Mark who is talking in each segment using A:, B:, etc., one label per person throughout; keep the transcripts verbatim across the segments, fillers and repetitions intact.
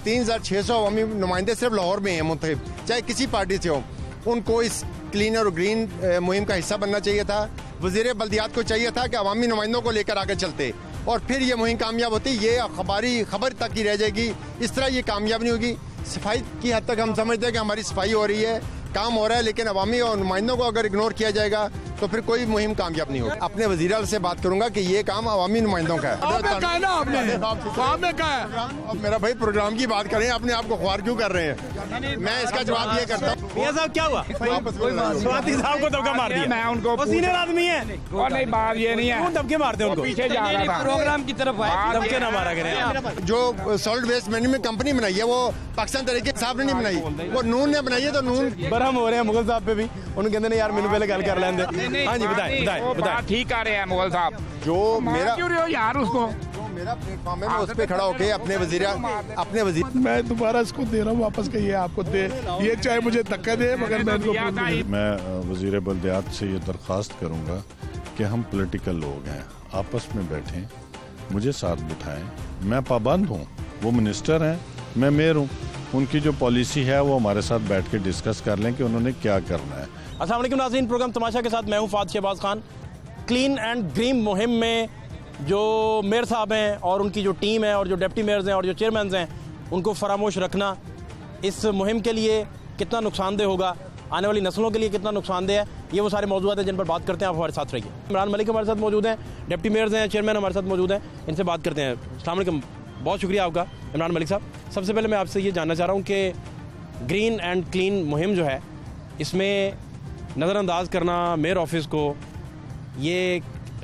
A: तीन हजार छः सौ अवामी नुमाइंदे सिर्फ लाहौर में हैं मुंतखब, चाहे किसी पार्टी से हो। उनको इस क्लीन और ग्रीन मुहिम का हिस्सा बनना चाहिए था। वज़ीर बल्दियात को चाहिए था कि अवामी नुमाइंदों को लेकर आगे चलते और फिर ये मुहिम कामयाब होती। ये खबरी खबर तक ही रह जाएगी, इस तरह ये कामयाब नहीं होगी। सफाई की हद तक हम समझते हैं कि हमारी सफाई हो रही है, काम हो रहा है, लेकिन अवामी और नुमाइंदों को अगर इग्नोर किया जाएगा तो फिर कोई मुहिम कामयाब नहीं होगी। अपने वज़ीर आला से बात करूंगा कि ये काम अवामी नुमाइंदों का है। मेरा भाई प्रोग्राम की बात करें, अपने आप को ख्वार क्यों कर रहे हैं? मैं इसका जवाब ये करता हूँ।
B: मियां साहब क्या हुआ? स्वाति साहब को दबका मार दिया।
C: मैं उनको
B: वो सीनियर आदमी है
C: और नहीं बात ये नहीं है,
B: दबके मारते उनको।
C: पीछे जा रहा था
D: प्रोग्राम की तरफ आए,
B: दबके ना मारा करें।
A: जो सॉलिड वेस्ट मैनेजमेंट कंपनी बनाई है वो पाकिस्तान तरीके साहब ने नहीं बनाई, वो नून ने बनाई है। तो नून
B: बरहम हो रहे हैं मुगल साहब पे भी, उन्होंने कहते यार मैंने पहले गल कर लेंदे। हाँ जी बताएं बताएं बताएं।
C: ठीक कर रहे हैं मुगल साहब।
A: जो मेरा
C: क्यों रहे हो यार उसको?
A: जो मेरा प्लेटफॉर्म है मैं उस पे खड़ा होके अपने वजीर अपने वजीर
E: मैं दोबारा इसको दे रहा हूँ वापस के ये आपको दे, ये चाहे मुझे धक्का दे मगर मैं इनको
F: मैं वजीर बल्दियात से ये दरख्वास्त करूँगा कि हम पॉलिटिकल लोग हैं, आपस में बैठें, मुझे साथ बिठाएं। मैं पाबंद हूँ, वो मिनिस्टर हैं, मैं मेयर हूँ। उनकी जो पॉलिसी है वो हमारे साथ बैठ के डिस्कस कर लें कि उन्होंने क्या करना है।
B: अस्सलाम वालेकुम नाज़रीन, प्रोग्राम तमाशा के साथ मैं हूँ Fahad Shahbaz Khan. Clean and green मुहिम में जो मेयर साहब हैं और उनकी जो टीम है और जो डिप्टी मेयर्स हैं और जो चेयरमैन हैं, उनको फरामोश रखना इस मुहिम के लिए कितना नुकसानदेह होगा, आने वाली नस्लों के लिए कितना नुकसानदेह है, ये वो सारे मौजूद हैं जिन पर बात करते हैं। आप हमारे साथ रहिए। इमरान मलिक हमारे साथ मौजूद हैं, डिप्टी मेयर्स हैं, चेयरमैन हमारे साथ मौजूद हैं, इनसे बात करते हैं। अस्सलाम वालेकुम, बहुत शुक्रिया आपका इमरान मलिक साहब। सबसे पहले मैं आपसे ये जानना चाह रहा हूँ कि ग्रीन एंड क्लीन मुहिम जो है, इसमें नज़रअंदाज करना मेयर ऑफिस को, ये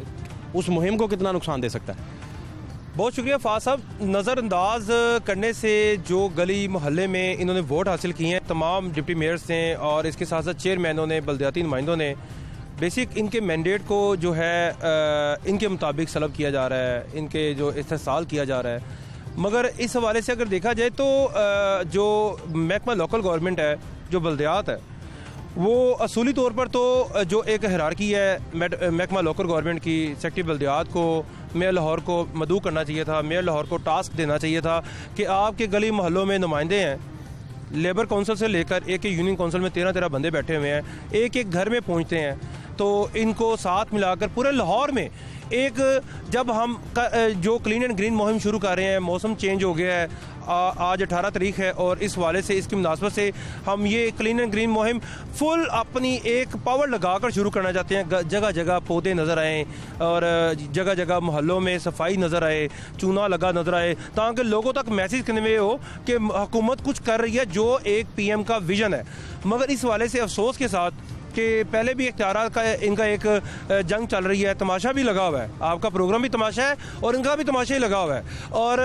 B: उस मुहिम को कितना नुकसान दे सकता है?
G: बहुत शुक्रिया फाज साहब। नज़रअंदाज करने से जो गली मोहल्ले में इन्होंने वोट हासिल किए हैं, तमाम डिप्टी मेयर्स ने और इसके साथ साथ चेयरमैनों ने, बल्दियाती नुमाइंदों ने, बेसिक इनके मैंडेट को जो है आ, इनके मुताबिक सलब किया जा रहा है, इनके जो इस्तेसाल किया जा रहा है। मगर इस हवाले से अगर देखा जाए तो आ, जो महकमा लोकल गवर्नमेंट है, जो बल्दियात है, वो असूली तौर पर तो जो एक हिरारकी है महकमा लोकल गवर्नमेंट की, सेक्रेटरी बल्दियात को, मेयर लाहौर को मदऊ करना चाहिए था। मेयर लाहौर को टास्क देना चाहिए था कि आपके गली मोहल्लों में नुमाइंदे हैं, लेबर काउंसिल से लेकर एक एक यूनियन काउंसिल में तेरह तेरह बंदे बैठे हुए हैं, एक एक घर में पहुंचते हैं, तो इनको साथ मिलाकर पूरे लाहौर में एक, जब हम जो क्लीन एंड ग्रीन मुहिम शुरू कर रहे हैं, मौसम चेंज हो गया है, आज अठारह तारीख है और इस वाले से, इसकी मुनासबत से हम ये क्लीन एंड ग्रीन मुहिम फुल अपनी एक पावर लगाकर शुरू करना चाहते हैं। जगह जगह पौधे नज़र आए और जगह जगह मोहल्लों में सफाई नज़र आए, चूना लगा नज़र आए, ताकि लोगों तक मैसेज कन्वे हो कि हुकूमत कुछ कर रही है, जो एक पी एम का विजन है। मगर इस वाले से अफसोस के साथ कि पहले भी इख्तियारात का इनका एक जंग चल रही है, तमाशा भी लगा हुआ है, आपका प्रोग्राम भी तमाशा है और इनका भी तमाशा ही लगा हुआ है। और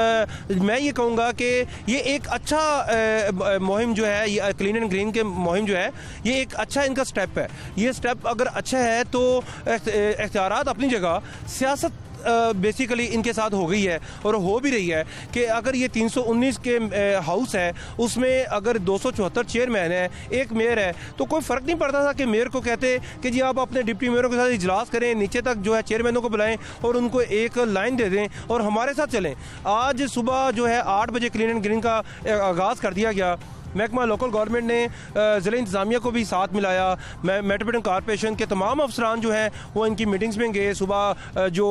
G: आ, मैं ये कहूँगा कि ये एक अच्छा मुहिम जो है, ये क्लीन एंड ग्रीन के मुहिम जो है, ये एक अच्छा इनका स्टेप है। ये स्टेप अगर अच्छा है तो इख्तियारात अपनी जगह, सियासत बेसिकली uh, इनके साथ हो गई है और हो भी रही है कि अगर ये तीन सौ उन्नीस के हाउस uh, है, उसमें अगर दो सौ चौहत्तर चेयरमैन है, एक मेयर है, तो कोई फ़र्क नहीं पड़ता था कि मेयर को कहते कि जी आप अपने डिप्टी मेयरों के साथ इजलास करें, नीचे तक जो है चेयरमैनों को बुलाएं और उनको एक लाइन दे दें और हमारे साथ चलें। आज सुबह जो है आठ बजे क्लीन एंड ग्रीन का आगाज़ कर दिया गया। महकमा लोकल गवर्नमेंट ने ज़िला इंतज़ामिया को भी साथ मिलाया, मेट्रोपॉलिटन कॉरपोरेशन के तमाम अफसरान जो हैं वो इनकी मीटिंग्स में गए। सुबह जो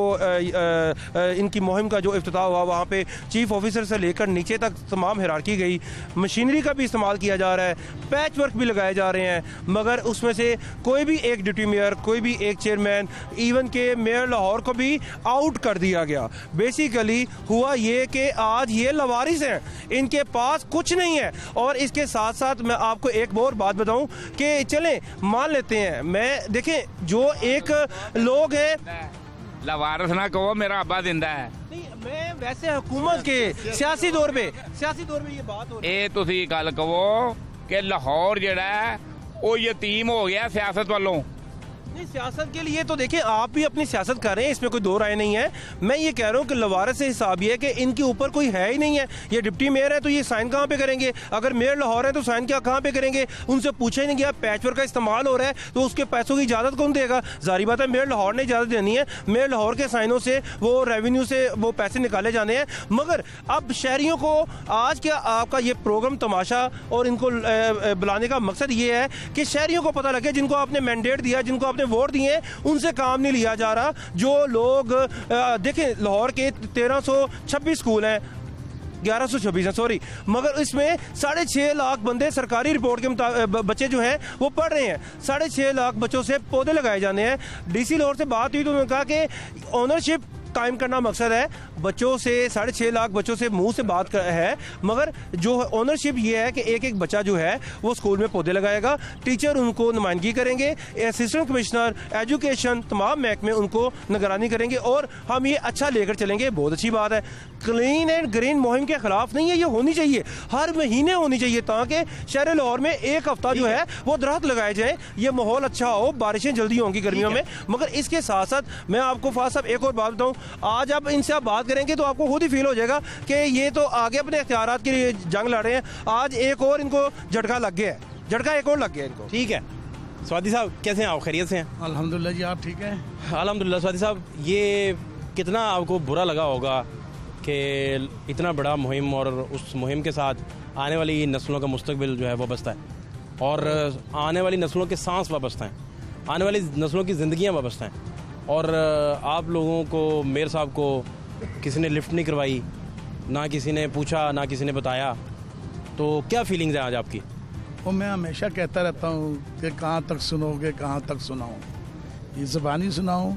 G: इनकी मुहिम का जो इफ्तिताह हुआ, वहाँ पे चीफ ऑफिसर से लेकर नीचे तक तमाम हिरारकी गई, मशीनरी का भी इस्तेमाल किया जा रहा है, पैच वर्क भी लगाए जा रहे हैं, मगर उसमें से कोई भी एक डिप्टी मेयर, कोई भी एक चेयरमैन, इवन के मेयर लाहौर को भी आउट कर दिया गया। बेसिकली हुआ ये कि आज ये लवारिस हैं, इनके पास कुछ नहीं है। और इस के साथ साथ मैं आपको एक और बात बताऊं कि चलें मान लेते हैं, मैं देखें जो एक लोग हैं,
C: लवारिस ना कहो, मेरा अब्बा जिंदा है।
G: नहीं, मैं वैसे हुकूमत के सियासी दौर पे सियासी दौर में ये बात हो रही है।
C: ए तुसी गल कहो कि लाहौर जिहड़ा है वो यतीम हो गया सियासत वालों,
G: नहीं, सियासत के लिए तो देखिए आप भी अपनी सियासत कर रहे हैं, इसमें कोई दो राय नहीं है। मैं ये कह रहा हूँ कि लवारस से हिसाब ये है कि इनके ऊपर कोई है ही नहीं है। ये डिप्टी मेयर है तो ये साइन कहाँ पे करेंगे? अगर मेयर लाहौर है तो साइन क्या कहाँ पे करेंगे? उनसे पूछा ही नहीं गया। पैचवर्क का इस्तेमाल हो रहा है तो उसके पैसों की इजाज़त कौन देगा? जारी बात है मेयर लाहौर ने इजाज़त देनी है। मेयर लाहौर के साइनों से वो रेवेन्यू से वो पैसे निकाले जाने हैं। मगर अब शहरियों को आज क्या आपका ये प्रोग्राम तमाशा और इनको बुलाने का मकसद ये है कि शहरियों को पता लगे जिनको आपने मैंडेट दिया, जिनको आपने वोट दिए, उनसे काम नहीं लिया जा रहा। जो लोग देखें लाहौर के तेरह सौ छब्बीस स्कूल हैं, ग्यारह सौ छब्बीस है सॉरी, मगर इसमें साढ़े छः लाख बंदे सरकारी रिपोर्ट के मुताबिक बच्चे जो हैं वो पढ़ रहे हैं। साढ़े छः लाख बच्चों से पौधे लगाए जाने हैं। डीसी लाहौर से बात हुई तो उन्होंने कहा कि ओनरशिप कायम करना मकसद है। बच्चों से साढ़े छः लाख बच्चों से मुंह से बात कर है, मगर जो ओनरशिप ये है कि एक एक बच्चा जो है वो स्कूल में पौधे लगाएगा, टीचर उनको नुमाइंदगी करेंगे, असिस्टेंट कमिश्नर एजुकेशन तमाम महकमे उनको निगरानी करेंगे और हम ये अच्छा लेकर चलेंगे। बहुत अच्छी बात है। क्लीन एंड ग्रीन मुहिम के खिलाफ नहीं है, ये होनी चाहिए, हर महीने होनी चाहिए ताकि शहर लाहौर में एक हफ्ता जो है वो दरख्त लगाए जाए, ये माहौल अच्छा हो, बारिशें जल्दी होंगी गर्मियों में। मगर इसके साथ साथ मैं आपको फाज साहब एक और बात बताऊं, आज आप इनसे आप बात करेंगे तो आपको खुद ही फील हो जाएगा कि ये तो आगे अपने इख्तियारात के लिए जंग लड़ रहे हैं। आज एक और इनको झटका लग गया है, झटका एक और लग गया इनको।
B: ठीक है स्वाति साहब, कैसे हैं आप? खैरियत से हैं?
E: अल्हम्दुलिल्लाह जी, आप ठीक हैं?
B: अल्हम्दुलिल्लाह। स्वाति साहब, ये कितना आपको बुरा लगा होगा कि इतना बड़ा मुहिम और उस मुहिम के साथ आने वाली नस्लों का मुस्तकबिल जो है वो वाबस्ता है और आने वाली नस्लों के सांस वाबस्ता हैं, आने वाली नस्लों की ज़िंदगियाँ वाबस्ता हैं, और आप लोगों को, मेयर साहब को किसी ने लिफ्ट नहीं करवाई, ना किसी ने पूछा, ना किसी ने बताया, तो क्या फीलिंग्स हैं आज आपकी?
E: वो मैं हमेशा कहता रहता हूँ कि कहाँ तक सुनोगे, कहाँ तक सुनाऊँ, ये ज़बानी सुनाऊँ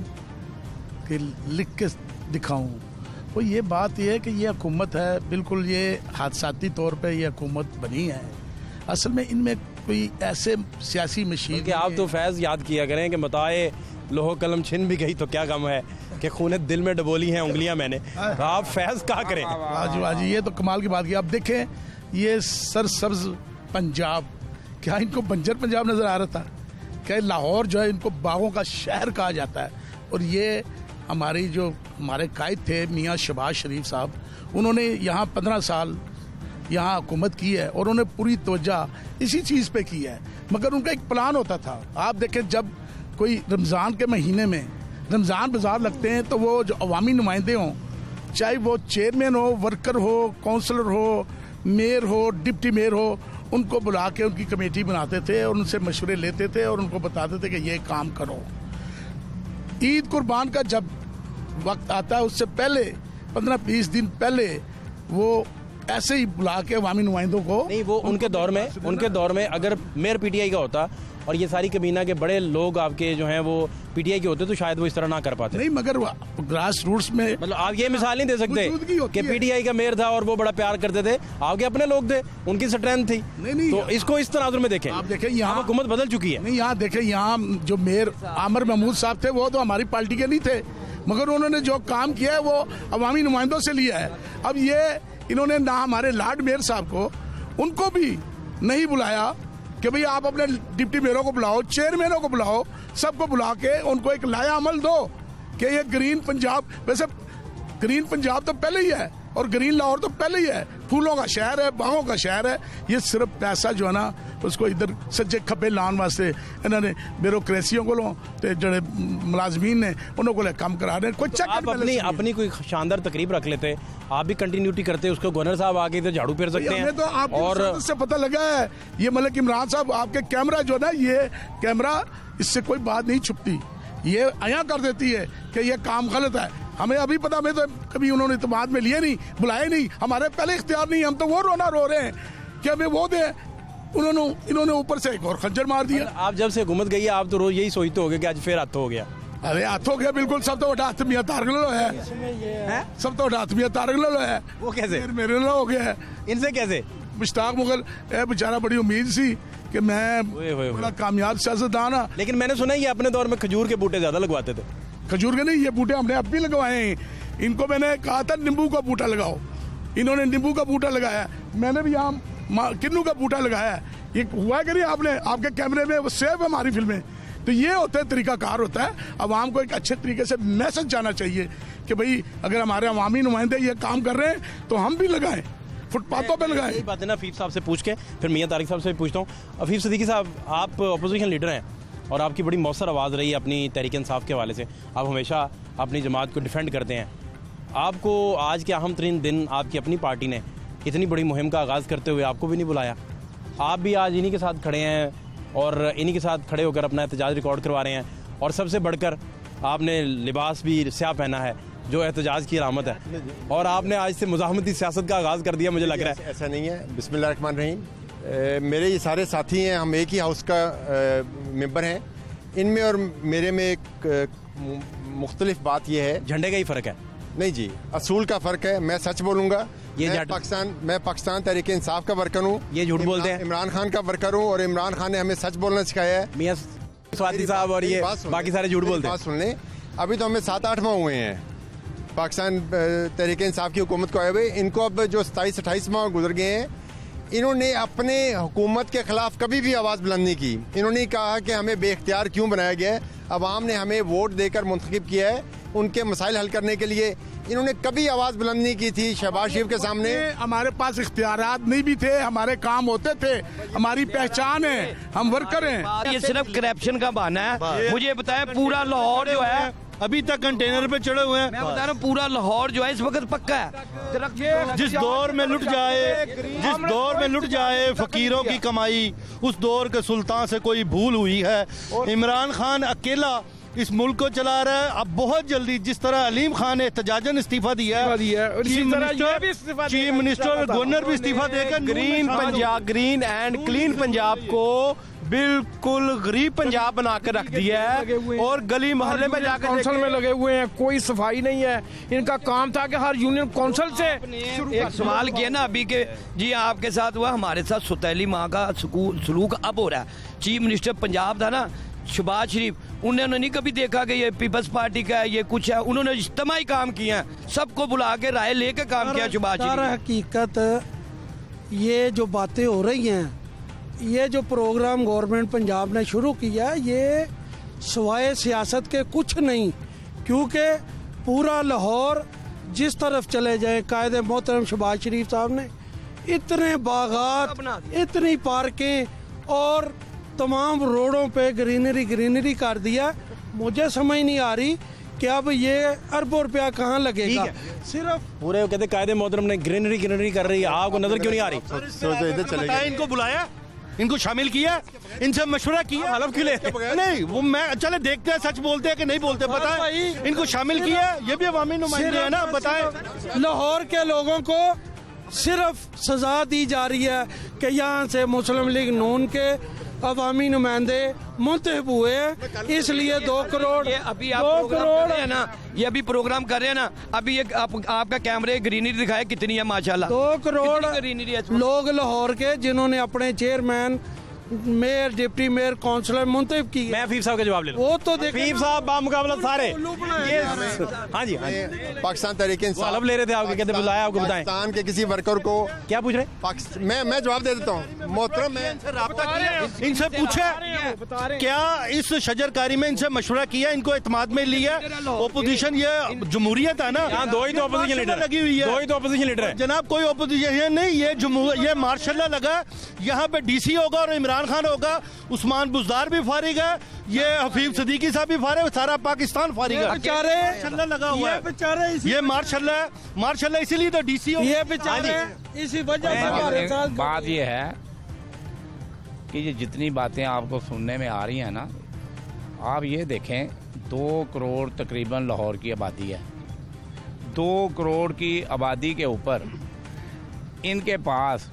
E: कि लिख के दिखाऊँ। वो ये बात ये है कि ये हुकूमत है, बिल्कुल ये हादसाती तौर पे ये हुकूमत बनी है। असल में इनमें कोई ऐसे सियासी मशीन
B: कि आप तो फैज़ याद किया करें कि बताए लोहो कलम छिन भी गई तो क्या गम है कि खूने दिल में डबोली हैं उंगलियां मैंने। तो आप फैज़ क्या करें?
E: आज आज ये तो कमाल की बात की। आप देखें ये सरसब्ज पंजाब, क्या इनको बंजर पंजाब नजर आ रहा था? क्या लाहौर जो है इनको बागों का शहर कहा जाता है? और ये हमारी जो हमारे कायद थे मियाँ शहबाज शरीफ साहब, उन्होंने यहाँ पंद्रह साल यहाँ हुकूमत की है और उन्होंने पूरी तवज्जो इसी चीज़ पे की है। मगर उनका एक प्लान होता था। आप देखें जब कोई रमज़ान के महीने में रमज़ान बाजार लगते हैं तो वो जो अवामी नुमाइंदे हों, चाहे वो चेयरमैन हो, वर्कर हो, काउंसलर हो, मेयर हो, डिप्टी मेयर हो, उनको बुला के उनकी कमेटी बनाते थे और उनसे मशवरे लेते थे और उनको बताते थे कि ये काम करो। ईद कुर्बान का जब वक्त आता है उससे पहले पंद्रह बीस दिन पहले वो ऐसे ही बुला के अवामी नुमाइंदों को,
B: नहीं वो उनके दौर में उनके दौर में अगर मेयर पीटीआई का होता और ये सारी कबीना के बड़े लोग आपके जो हैं वो पीटीआई के होते तो शायद वो इस तरह ना कर पाते।
E: नहीं, मगर ग्रास रूट्स में
B: मतलब आप ये मिसाल नहीं दे सकते कि पीटीआई का मेयर था और वो बड़ा प्यार करते थे, आपके अपने लोग थे, उनकी स्ट्रेंथ थी।
E: नहीं, नहीं,
B: तो इसको इस तनाजुर में देखें।
E: आप देखें यहाँ
B: हुकूमत बदल चुकी है।
E: नहीं, यहाँ देखें, यहाँ जो मेयर आमिर महमूद साहब थे वो तो हमारी पार्टी के नहीं थे, मगर उन्होंने जो काम किया है वो अवामी नुमाइंदों से लिया है। अब ये इन्होंने ना हमारे लॉर्ड मेयर साहब को, उनको भी नहीं बुलाया कि भाई आप अपने डिप्टी मेयरों को बुलाओ, चेयरमैनों को बुलाओ, सबको बुला के उनको एक लाया अमल दो कि ये ग्रीन पंजाब, वैसे ग्रीन पंजाब तो पहले ही है और ग्रीन लाहौर तो पहले ही है, फूलों का शहर है, बागों का शहर है। ये सिर्फ पैसा जो है ना उसको इधर सज्जे खब्बे लाने वास्ते इन्होंने ब्यूरोक्रेसियों को लो ते जड़े मुलाजमीन ने उन्होंने को काम करा रहे। कोई चेक
B: आप अपनी अपनी कोई शानदार तकरीब रख लेते, आप भी कंटिन्यूटी करते, उसको गवर्नर साहब आके तो झाड़ू फेर सकते हैं।
E: तो और से पता लगा है ये मतलब इमरान साहब आपके कैमरा जो ना, ये कैमरा इससे कोई बात नहीं छुपती, ये आया कर देती है कि ये काम गलत है। हमें अभी पता, हमें तो कभी उन्होंने इत्तेमाद में लिए नहीं, बुलाए नहीं, हमारे पहले इख्तियार नहीं, हम तो वो रोना रो रहे हैं कि हमें वो दे। उन्होंने इन्होंने ऊपर से एक और खंजर मार दिया।
B: आप जब से हुकूमत गई है आप तो रोज यही सोचते हो कि आज फिर हाथ हो गया।
E: अरे हाथ हो गया बिल्कुल, सब तो हाथ मियाँ तारगलो है, सब तो हाथ मियाँ तारगलो है।
B: वो कैसे
E: मेरे लो हो गया है,
B: इनसे कैसे?
E: मुश्ताक मुगल बेचारा, बड़ी उम्मीद सी कि मैं बड़ा कामयाब सियासतदान हूं,
B: लेकिन मैंने सुना ये अपने दौर में खजूर के बूटे ज्यादा लगवाते थे।
E: खजूर के नहीं, ये बूटे हमने अब भी लगवाए हैं। इनको मैंने कहा था नींबू का बूटा लगाओ, इन्होंने नींबू का बूटा लगाया, मैंने भी यहाँ किन्नू का बूटा लगाया। ये हुआ कि नहीं आपने, आपके कैमरे में वो सेव है हमारी फिल्में तो ये होता है तरीकाकार होता है। अवाम को एक अच्छे तरीके से मैसेज जाना चाहिए कि भाई अगर हमारे अवामी नुमाइंदे ये काम कर रहे हैं तो हम भी लगाएं, फुटपाथों पे लगाएं।
B: यही बात है ना, हफीफ साहब से पूछ के फिर मियां तारिक साहब से भी पूछता हूँ। हफीफ सिद्दीकी साहब, आप अपोजिशन लीडर हैं और आपकी बड़ी मौसर आवाज़ रही है अपनी तहरीक इंसाफ के हवाले से, आप हमेशा अपनी जमात को डिफेंड करते हैं। आपको आज के अहम तरीन दिन आपकी अपनी पार्टी ने इतनी बड़ी मुहिम का आगाज़ करते हुए आपको भी नहीं बुलाया। आप भी आज इन्हीं के साथ खड़े हैं और इन्हीं के साथ खड़े होकर अपना एहतजाज रिकॉर्ड करवा रहे हैं, और सबसे बढ़कर आपने लिबास भी स्याह पहना है जो एहतजाज की अलामत है, और आपने आज से मुज़ाहमती सियासत का आगाज़ कर दिया। मुझे लग रहा है
A: ऐसा नहीं है। बिस्मिल्लाह रहमान रहीम। मेरे ये सारे साथी हैं, हम एक ही हाउस का मेंबर हैं। इनमें और मेरे में एक मुख्तलिफ बात यह है,
B: झंडे का ही फ़र्क है।
A: नहीं जी, असूल का फ़र्क है। मैं सच बोलूँगा,
B: ये
A: मैं पाकिस्तान मैं पाकिस्तान तहरीक इंसाफ का वर्कर हूँ।
B: ये झूठ बोलते हैं।
A: इमरान खान का वर्कर हूँ और इमरान खान ने हमें सच बोलना सिखाया है।
B: मियां स्वाति साहब और ये बाकी सारे झूठ बोलते हैं।
A: बात सुन लें, अभी तो हमें सात आठ माह हुए हैं पाकिस्तान तहरीक इंसाफ की हुकूमत को आए हुए। इनको अब जो सताईस अट्ठाईस माह गुजर गए हैं, इन्होंने अपने हुकूमत के खिलाफ कभी भी आवाज़ बुलंद नहीं की। इन्होंने कहा कि हमें बेख्तियार क्यों बनाया गया है, अवाम ने हमें वोट देकर मुंतखब किया है उनके मसाइल हल करने के लिए। इन्होंने कभी आवाज़ बुलंद नहीं की थी शहबाज शरीफ के सामने।
E: हमारे पास इख्तियारात नहीं भी थे, हमारे काम होते थे, हमारी पहचान है, हम वर्कर हैं।
D: ये सिर्फ करप्शन का बहाना है। मुझे बताएं, पूरा लाहौर जो है
H: अभी तक कंटेनर पे चढ़े हुए हैं।
D: मैं बता रहा हूँ, पूरा लाहौर जो है इस वक्त पक्का है।
H: जिस दौर में लुट जाए जिस दौर में लुट जाए फकीरों की कमाई, उस दौर के सुल्तान से कोई भूल हुई है। इमरान खान अकेला इस मुल्क को चला रहा है। अब बहुत जल्दी, जिस तरह अलीम खान ने एहतजाजन इस्तीफा दिया है, चीफ मिनिस्टर और गवर्नर भी इस्तीफा देकर
G: green Punjab, green and clean Punjab को बिल्कुल गरीब पंजाब बनाकर रख दिया है, और गली मोहल्ले में जाकर
I: काउंसिल में लगे हुए हैं, कोई सफाई नहीं है। इनका काम था कि हर यूनियन काउंसिल से
D: एक सवाल किया ना अभी के, जी आपके साथ हुआ, हमारे साथ सुतैली माँ का सलूक अब हो रहा है। चीफ मिनिस्टर पंजाब था ना शहबाज शरीफ, उन्होंने नहीं कभी देखा कि ये पीपल्स पार्टी का है, ये कुछ है। उन्होंने इज्तिमाई काम किया, सबको बुला के राय लेके काम किया शहबाज शरीफ।
J: हकीकत ये जो बातें हो रही हैं, ये जो प्रोग्राम गवर्नमेंट पंजाब ने शुरू किया, ये सवाए सियासत के कुछ नहीं, क्योंकि पूरा लाहौर जिस तरफ चले जाए, कायदे मोहतरम शहबाज शरीफ साहब ने इतने बागात, इतनी पार्कें और तमाम रोडों पे ग्रीनरी ग्रीनरी कर दिया। मुझे समझ नहीं आ रही कि अब ये अरबों रुपया कहाँ लगेगा। सिर्फ
B: पूरे कहते कायदे मोहतरम ने ग्रीनरी ग्रीनरी कर रही है, आपको नजर क्यों नहीं आ रही?
H: बताया, इनको बुलाया, इनको शामिल किया, इनसे मशवरा किया, हलफ क्यों ले? नहीं, वो मैं चले देखते हैं सच बोलते हैं कि नहीं बोलते, बताएं। इनको शामिल किया, ये भी अवामी नुमाइंदे हैं ना, बताएं।
J: लाहौर के लोगों को सिर्फ सजा दी जा रही है कि यहाँ से मुस्लिम लीग नून के अवामी नुमाइंदे मुंतखब हुए, इसलिए दो करोड़
D: ये अभी आप दो करोड़ है ना, ये अभी प्रोग्राम कर रहे हैं ना, अभी ये आप, आपका कैमरे ग्रीनरी दिखाए कितनी है माशाल्लाह।
J: दो करोड़
D: ग्रीनरी है
J: लोग लाहौर के जिन्होंने अपने chairman, mayor, deputy mayor, councillor मुंतखब की।
B: मैं हफीफ साहब का जवाब ले लूं।
J: वो तो
B: हफीफ साहब बामुकाबला सारे ये हाँ जी हाँ जी
A: पाकिस्तान तहरीक इंसाफ
B: हलफ ले रहे थे आपके, कहते बुलाया आपको, बताएं
A: पाकिस्तान के किसी वर्कर को
B: क्या पूछ रहे?
A: मैं मैं जवाब दे देता हूँ मोहतरम। मैं
H: राब्ता किया, इनसे पूछा क्या इस शजरकारी में इनसे मशवरा किया, इनको एतमाद में लिया? ओपोजिशन, ये जमहूरियत है ना,
B: यहाँ दो ही तो अपोजिशन लीडर
H: लगी हुई है,
B: दो ही तो अपोजिशन लीडर है
H: जनाब। कोई ओपोजिशन नहीं, ये जमहूर ये मार्शल लगा, यहाँ पे डीसी होगा और इमरान खान होगा, उस्मान बुज़दार भी फारिग है, ये हफीफ सिद्दीकी साहब भी फारिग, सारा पाकिस्तान फारिग है।
J: बेचारे
H: लगा हुआ है,
J: बेचारे
H: ये मार्शल है, मार्शल है, इसीलिए तो डीसी हो।
J: ये बेचारे इसी वजह से हमारे साथ।
C: बात ये है कि ये जितनी बातें आपको सुनने में आ रही हैं ना, आप ये देखें, दो करोड़ तकरीबन लाहौर की आबादी है। दो करोड़ की आबादी के ऊपर इनके पास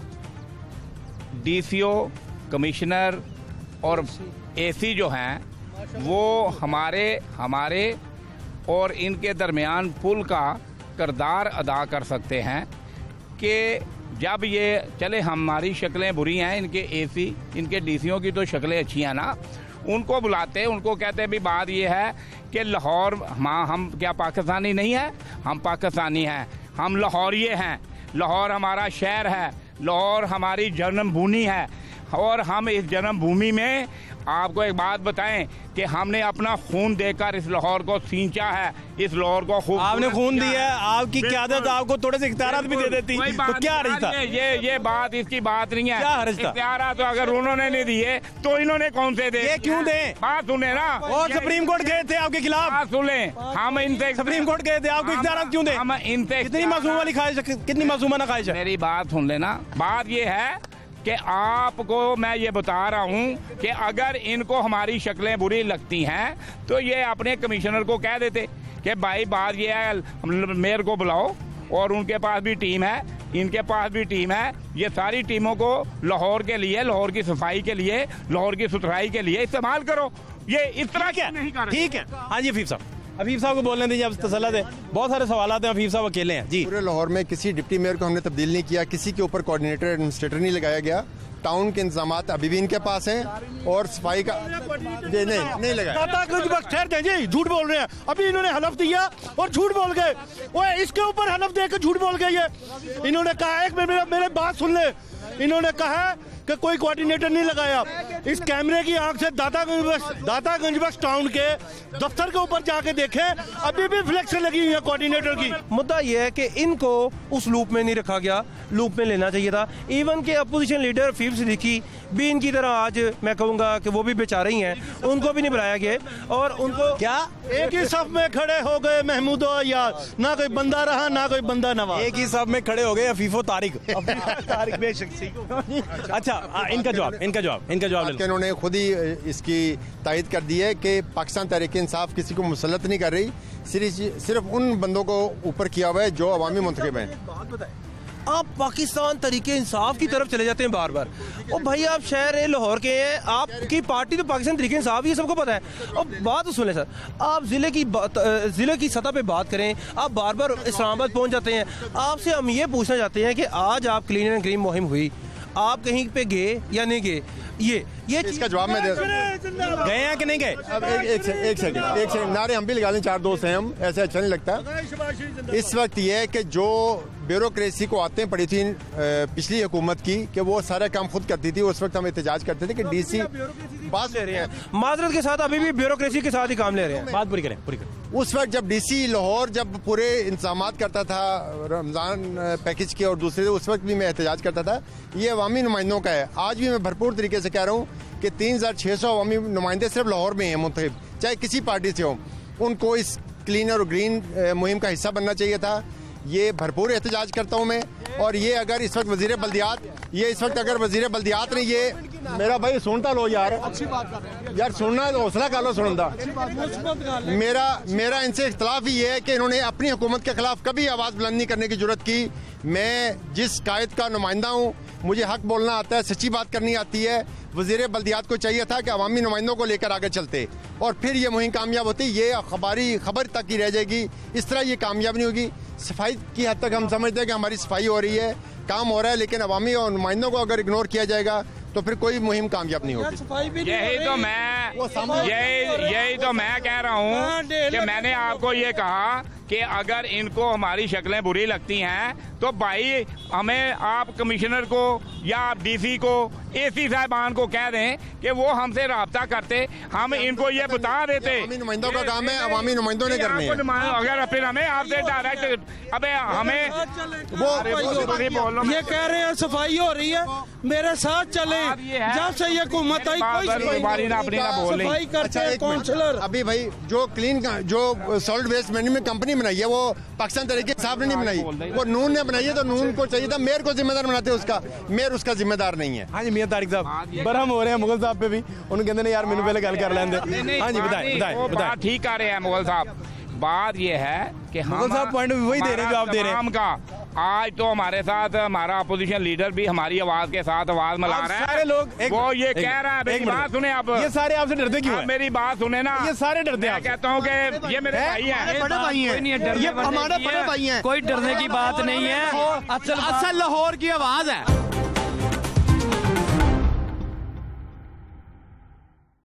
C: डीसीओ, कमिश्नर और एसी जो हैं वो हमारे हमारे और इनके दरमियान पुल का किरदार अदा कर सकते हैं कि जब ये चले हमारी शक्लें बुरी हैं, इनके एसी, इनके डीसीओ की तो शक्लें अच्छी हैं ना, उनको बुलाते, उनको कहते भी बात ये है कि लाहौर, हम हम क्या पाकिस्तानी नहीं है? हम पाकिस्तानी हैं, हम लाहौरिये हैं, लाहौर हमारा शहर है, लाहौर हमारी जन्मभूमि है, और हम इस जन्मभूमि में आपको एक बात बताएं कि हमने अपना खून देकर इस लाहौर को सींचा है, इस लाहौर को खूब
B: आपने खून दिया है, आपकी क़यादत आपको थोड़े से इख्तियारात भी दे देती, तो क्या हर्ज था?
C: ये ये बात इसकी बात नहीं है।
B: क्या हर्ज था?
C: इख्तियारात तो अगर उन्होंने नहीं दिए तो इन्होंने कौन से दे?
B: ये क्यों दे?
C: बात सुने ना,
B: और सुप्रीम कोर्ट गए थे आपके खिलाफ,
C: बात सुने, हम इनसे
B: सुप्रीम कोर्ट गए थे, आपको इख्तियारात क्यों दे?
C: हम इनसे
B: कितनी मासूम वाली ख्वाहिश, कितनी मासूमाना ख्वाहिश है?
C: मेरी बात सुन लेना, बात ये है कि आपको मैं ये बता रहा हूँ कि अगर इनको हमारी शक्लें बुरी लगती हैं तो ये अपने कमिश्नर को कह देते कि भाई बात ये है, मेयर को बुलाओ, और उनके पास भी टीम है, इनके पास भी टीम है, ये सारी टीमों को लाहौर के लिए, लाहौर की सफाई के लिए, लाहौर की सुथराई के लिए इस्तेमाल करो। ये इस तरह क्या नहीं कर रहे?
B: ठीक है, हाँ जी हफीफ साहब, हफीफ साहब को बोलने दीजिए, अब तसल्लुत है, बहुत सारे सवाल हैं, हफीफ साहब अकेले हैं जी।
A: पूरे लाहौर में किसी डिप्टी मेयर को हमने तब्दील नहीं किया, किसी के ऊपर कोऑर्डिनेटर एडमिनिस्ट्रेटर नहीं लगाया गया, टाउन के इंतजामात अभी भी इनके पास हैं, और सफाई का नहीं नहीं लगाया।
H: जी झूठ बोल रहे हैं, अभी इन्होंने हलफ दिया और झूठ बोल गए, वो इसके ऊपर हलफ देकर झूठ बोल गए। ये इन्होंने कहा, एक मेरे मेरे बात सुन ले, इन्होंने कहा कि कोई कोऑर्डिनेटर नहीं लगाया। इस कैमरे की आंख से दातागंज बस दातागंज बस टाउन के दफ्तर के ऊपर जाके देखें, अभी भी फ्लेक्स लगी हुई है कोऑर्डिनेटर की।
G: मुद्दा यह है कि इनको उस लूप में नहीं रखा गया, लूप में लेना चाहिए था। इवन के अपोजिशन लीडर फील्ड सिद्दीकी भी इनकी तरह आज मैं कहूँगा कि वो भी बेचारे ही हैं, उनको भी नहीं बुलाया गया, और उनको
H: क्या एक ही सफ में खड़े हो गए महमूदो यार, ना कोई बंदा रहा ना कोई बंदा नवाज,
B: एक ही सफ में खड़े हो गए अफीफो तारिक तारिक बेशक। अच्छा, इनका जवाब इनका जवाब इनका जवाब
A: इन्होंने खुद ही इसकी तायद कर दी है कि पाकिस्तान तहरीक इंसाफ किसी को मुसल्लत नहीं कर रही, सिर्फ सिर्फ उन बंदों को ऊपर किया हुआ है जो अवामी मुंतखब हैं।
G: आप पाकिस्तान तरीके इंसाफ की तरफ चले जाते हैं बार बार, और भाई आप शहर लाहौर के हैं, आपकी पार्टी तो पाकिस्तान तरीके इंसाफ, ये सबको पता है। और बात तो सुन लें सर, आप जिले की जिले की सतह पे बात करें, आप बार बार इस्लामाबाद पहुंच जाते हैं। आपसे हम ये पूछना चाहते हैं कि आज आप क्लीन एंड ग्रीन मुहिम हुई, आप कहीं पे गए या नहीं गए? ये ये
A: इसका जवाब मैं दे
B: गए हैं कि नहीं गए?
A: अब एक एक सेकंड एक सेकंड एक सेकंड नारे हम भी लगा लें, चार दोस्त हैं हम, ऐसे अच्छा नहीं लगता। इस वक्त ये है कि जो ब्यूरोक्रेसी को आते पड़ी थी पिछली हुकूमत की कि वो सारा काम खुद करती थी, उस वक्त हम एहतजाज करते थे कि डीसी
G: बात ले रहे हैं, माजरत के साथ अभी भी ब्यूरोक्रेसी के साथ ही काम ले रहे हैं।
B: बात पूरी करें पूरी करें।
A: उस वक्त जब डीसी लाहौर जब पूरे इंतजामात करता था रमज़ान पैकेज के और दूसरे, उस वक्त भी मैं एहतजाज करता था। ये अवामी नुमाइंदों का है, आज भी मैं भरपूर तरीके से कह रहा हूँ कि तीन हजार छः सौ अवामी नुमाइंदे सिर्फ लाहौर में हैं मुंतखब, चाहे किसी पार्टी से हो, उनको इस क्लीन और ग्रीन मुहिम का हिस्सा बनना चाहिए था। ये भरपूर एहतजाज करता हूँ मैं। और ये अगर इस वक्त वजीर बल्दियात ये इस वक्त अगर वजीर बल्दियात ने ये मेरा भाई सुनता लो यार, अच्छी बात कर रहे हैं यार, सुनना हौसला कर लो सुनता। मेरा मेरा इनसे इख्तलाफ ही ये है कि इन्होंने अपनी हुकूमत के खिलाफ कभी आवाज़ बुलंद नहीं करने की जरूरत की। मैं जिस कायद का नुमाइंदा हूँ, मुझे हक बोलना आता है, सच्ची बात करनी आती है। वजीर बल्दियात को चाहिए था कि अवामी नुमाइंदों को लेकर आगे चलते और फिर ये मुहिम कामयाब होती। ये खबरी खबर तक ही रह जाएगी, इस तरह ये कामयाब नहीं होगी। सफाई की हद तक हम समझते हैं कि हमारी सफाई हो रही है, काम हो रहा है, लेकिन अवामी और नुमाइंदों को अगर इग्नोर किया जाएगा तो फिर कोई मुहिम कामयाब नहीं होगी।
C: यही तो मैं यही यही तो मैं कह रहा हूँ कि मैंने आपको ये कहा कि अगर इनको हमारी शक्लें बुरी लगती हैं तो भाई हमें आप कमिश्नर को या आप डीसी को, एसी साहबान को कह दें कि वो हमसे राब्ता करते, हम इनको ये बता देते।
A: अवामी नुमाइंदों का काम है, अवामी नुमाइंदों ने करनी है।
C: अगर फिर हमें आपसे डायरेक्ट अबे हमें
J: वो ये कह रहे हैं सफाई हो रही है, मेरे साथ चले, जब से ये हुकूमत आई कोई सफाई करते हैं काउंसलर।
A: अभी भाई जो क्लीन जो सॉलिड वेस्ट मैनेजमेंट कंपनी बनाई है वो पाकिस्तान तरीके साहब ने नहीं बनाई, वो नून ने बनाई है। तो नून को चाहिए था मेयर को जिम्मेदार बनाते, उसका मेयर उसका जिम्मेदार नहीं है।
B: हाँ जी मियां तारिक साहब बरहम हो रहे हैं मुगल साहब पे भी, उन्होंने कहते यार मैंने पहले गल कर लेंदे। हाँ जी बताएं बताएं बताएं।
C: ठीक कर रहे हैं मुगल साहब। बात ये है कि
B: मुगल साहब पॉइंट वही दे रहे हैं जो आप दे रहे हैं
C: का। आज तो हमारे साथ हमारा अपोजिशन लीडर भी हमारी आवाज के साथ आवाज मिला रहा है।
B: सारे लोग
C: वो ये कह रहा है, मेरी बात सुने आप।
B: ये सारे आपसे डरते क्यों हैं?
C: मेरी बात सुने ना,
B: ये सारे डरते हैं।
C: मैं कहता हूँ कि ये मेरे भाई हैं,
I: बड़े भाई हैं, ये हमारे बड़े भाई हैं,
D: कोई डरने की बात नहीं है।
I: असल लाहौर की आवाज है।